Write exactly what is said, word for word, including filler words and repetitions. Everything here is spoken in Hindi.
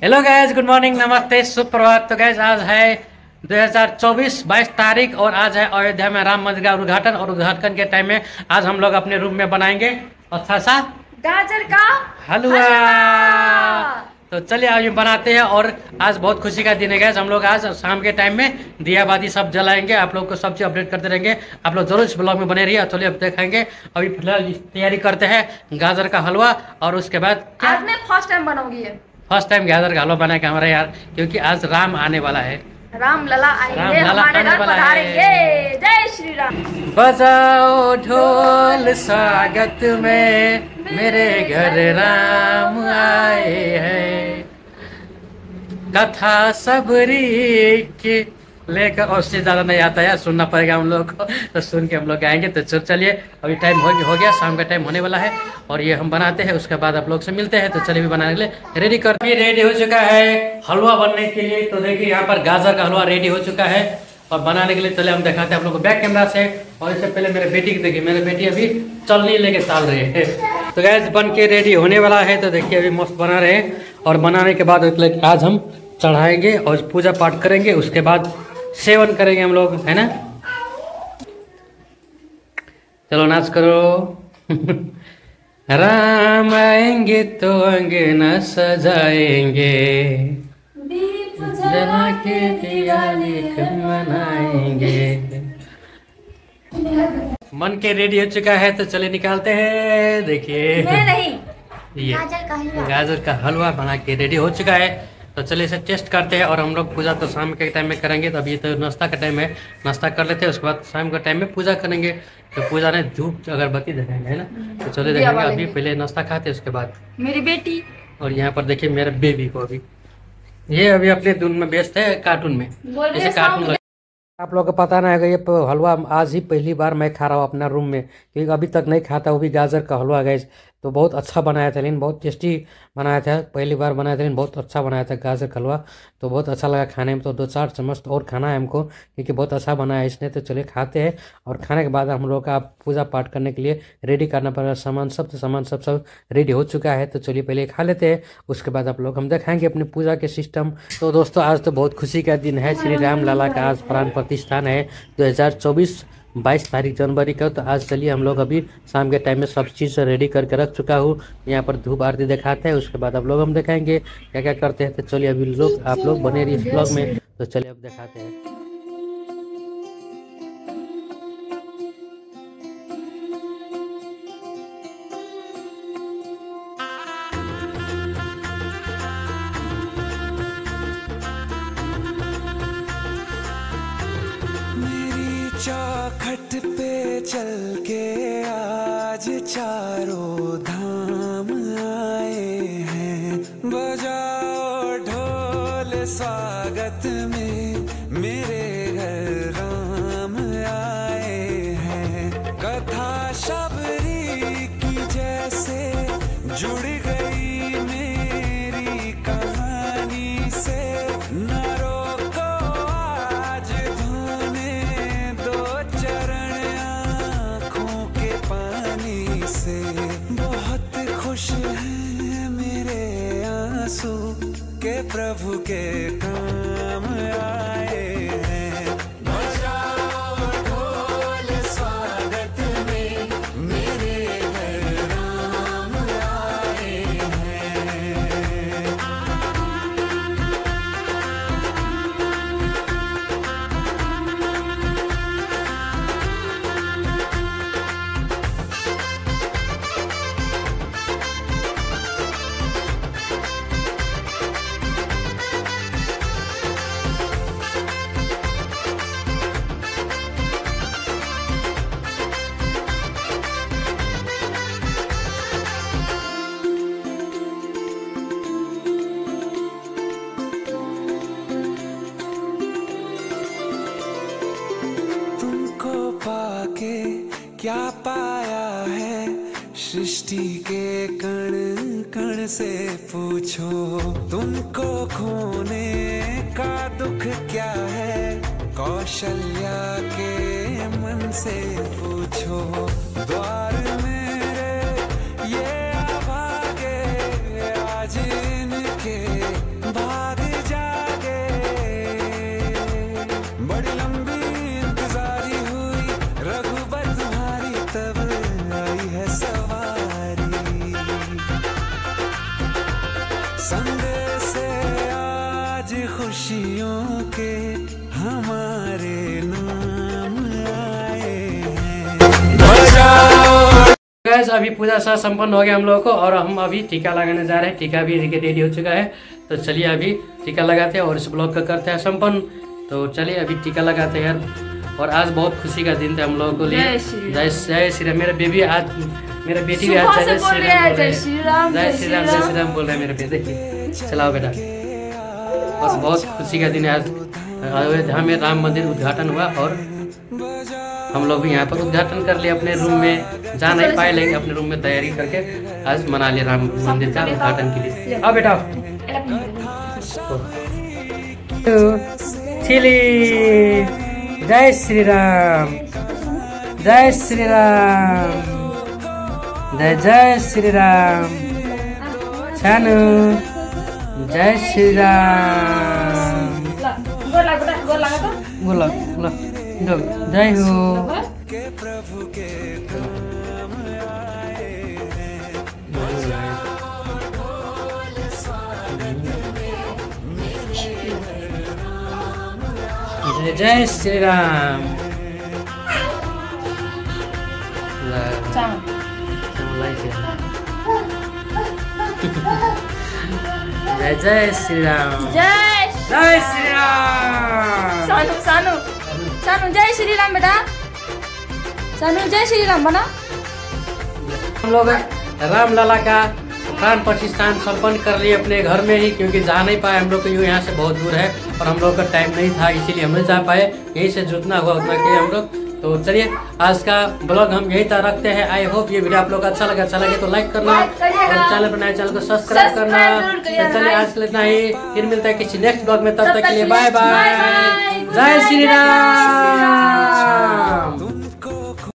हेलो गैस, गुड मॉर्निंग, नमस्ते, सुप्रभात। तो गैस आज है दो हज़ार चौबीस बाईस तारीख और आज है अयोध्या में राम मंदिर का उद्घाटन। और उद्घाटन के टाइम में आज हम लोग अपने रूम में बनाएंगे अच्छा सा गाजर का हलवा। तो चलिए आज बनाते हैं। और आज बहुत खुशी का दिन है गैस। हम लोग आज शाम के टाइम में दियाबाती सब जलाएंगे। आप लोग को सब चीज़ अपडेट करते रहेंगे। आप लोग जरूर इस ब्लॉग में बने रहिए। चलिए अब देखेंगे। अभी फिलहाल तैयारी करते हैं गाजर का हलवा। और उसके बाद आज मैं फर्स्ट टाइम बनाऊंगी ये फर्स्ट टाइम गाजर का हलवा बनाएगा हमारा यार, क्योंकि आज राम आने वाला है। राम लला आएंगे, राम लला हमारे आने घर वाला पधारेंगे। जय श्री राम। बजाओ ढोल स्वागत में, मेरे घर राम आए हैं। कथा सबरी की लेकर, और से ज़्यादा नहीं आता यार, सुनना पड़ेगा हम लोग को। तो सुन के हम लोग गाएंगे। तो चलिए अभी टाइम हो गया हो गया शाम का टाइम होने वाला है। और ये हम बनाते हैं, उसके बाद आप लोग से मिलते हैं। तो चलिए भी बनाने के लिए रेडी कर ये रेडी हो चुका है हलवा बनने के लिए। तो देखिए यहाँ पर गाजर का हलवा रेडी हो चुका है। और बनाने के लिए चले हम दिखाते हैं आप लोग को बैक कैमरा से। और इससे पहले मेरे बेटी को देखिए, मेरे बेटी अभी चलनी लेके चल रही है। तो गैस बन के रेडी होने वाला है। तो देखिए अभी मस्त बना रहे हैं। और बनाने के बाद आज हम चढ़ाएंगे और पूजा पाठ करेंगे। उसके बाद सेवन करेंगे हम लोग, है ना। चलो नाच करो। राम आएंगे तो अंगना सजाएंगे, जला के दिवाली मनाएंगे। मन के रेडी हो चुका है। तो चले निकालते हैं। देखिए नहीं ये गाजर का हलवा गाजर का हलवा बना के रेडी हो चुका है। तो चलिए इसे टेस्ट करते हैं। और हम लोग पूजा तो शाम के टाइम में करेंगे। तो अभी तो नाश्ता का टाइम है, नाश्ता कर लेते हैं। उसके बाद शाम के टाइम में पूजा करेंगे। तो पूजा ने धूप अगरबत्ती देखेंगे, है ना। तो चलिए देखेंगे। अभी पहले नाश्ता खाते हैं, उसके बाद मेरी बेटी। और यहाँ पर देखिए मेरे बेबी को, अभी ये अभी अपने धुन में व्यस्त है, कार्टून में। जैसे कार्टून आप लोगों को पता ना है, ये हलवा आज ही पहली बार मैं खा रहा हूँ अपना रूम में, क्योंकि अभी तक नहीं खाता। वो भी गाजर का हलवा गैस। तो बहुत अच्छा बनाया था, लेकिन बहुत टेस्टी बनाया था। पहली बार बनाया था, लेकिन बहुत अच्छा बनाया था गाजर का हलवा। तो बहुत अच्छा लगा खाने में। तो दो चार चम्मच और खाना है हमको, क्योंकि बहुत अच्छा बनाया है इसने। तो चलिए खाते हैं। और खाने के बाद हम लोग का पूजा पाठ करने के लिए रेडी करना पड़ेगा सामान सब। तो सामान सब सब रेडी हो चुका है। तो चलिए पहले खा लेते हैं, उसके बाद आप लोग हम दिखाएंगे अपनी पूजा के सिस्टम। तो दोस्तों आज तो बहुत खुशी का दिन है। श्री राम लाला का आज प्राण प्रतिष्ठान है दो हज़ार चौबीस बाईस तारीख जनवरी का। तो आज चलिए हम लोग अभी शाम के टाइम में सब चीज़ रेडी करके रख चुका हूँ। यहाँ पर धूप आरती दिखाते हैं, उसके बाद आप लोग हम दिखाएंगे क्या क्या करते हैं। तो चलिए अभी लोग आप लोग बने रहिए इस ब्लॉग में। तो चलिए अब दिखाते हैं। चौखट पे चल के आज चारों धाम आए हैं। बजाओ ढोल स्वागत में, मेरे घर राम आए हैं। कथा शबरी की जैसे जुड़ गई मेरी कहानी से। न रोको आज धोने दो चरण आँखों के पानी से। बहुत खुश हैं मेरे आंसू के प्रभु के काम आए हैं। बजाओ ढोल स्वागत में, मेरे घर राम आए हैं। पाके क्या पाया है सृष्टि के कण कण से पूछो। तुमको खोने का दुख क्या है कौशल्या के मन से पूछो। द्वार मेरे ये अभागे आज इनके भाग जागे, बड़ी लंबी इंतजारी हुई रघुबर तुम्हारी, तब आई है सवारी। संदेश से आज खुशियों के हमारे नाम आए हैं। गैस अभी पूजा सा संपन्न हो गया हम लोगों को, और हम अभी टीका लगाने जा रहे हैं। टीका भी रेडी हो चुका है, तो चलिए अभी टीका लगाते हैं और इस ब्लॉग का करते हैं संपन्न। तो चलिए अभी टीका लगाते हैं यार। और आज बहुत खुशी का दिन था हम लोगों को लिए। जय श्री जय जय श्री राम। मेरा बेबी आज, मेरा बेटी भी आज सुबह से जय बोल श्री रहे राम हैं, बोल रहे जय श्री राम, हैं। जय जय श्री श्री राम जय राम। श्री राम बोल रहे हैं मेरे बेटे। चलाओ बेटा। बस बहुत खुशी का दिन है आज। अयोध्या में राम मंदिर उद्घाटन हुआ और हम लोग भी यहाँ पर उद्घाटन कर लिया अपने रूम में। जा नहीं पाए लेकिन अपने रूम में तैयारी करके आज मना लिया राम मंदिर का उद्घाटन के लिए। आओ बेटा। चिली। जय श्री राम, जय श्री राम, जय जय श्री राम। छानू जय श्री राम। बोला बोला जय हो। जय जय श्री राम। जय जय श्री राम, जय जय श्री राम। सानू सानू सानू जय श्री राम बेटा। सानू जय श्री राम बना। हम लोग राम लला का प्राण प्रतिष्ठान संपन्न कर लिए अपने घर में ही, क्योंकि जा नहीं पाए हम लोग को, यूँ यहाँ से बहुत दूर है और हम लोग का टाइम नहीं था, इसीलिए हम नहीं जा पाए। यहीं से जितना हुआ उतना किए हम लोग। तो चलिए आज का ब्लॉग हम यही तक रखते हैं। आई होप ये वीडियो आप लोग अच्छा लगा। अच्छा लगे तो लाइक करना और चैनल पर नए चैनल को सब्सक्राइब करना। तो चलिए आज के लिए इतना ही, फिर मिलता है किसी नेक्स्ट ब्लॉग में। तब तक के लिए बाय बाय। जय श्री राम।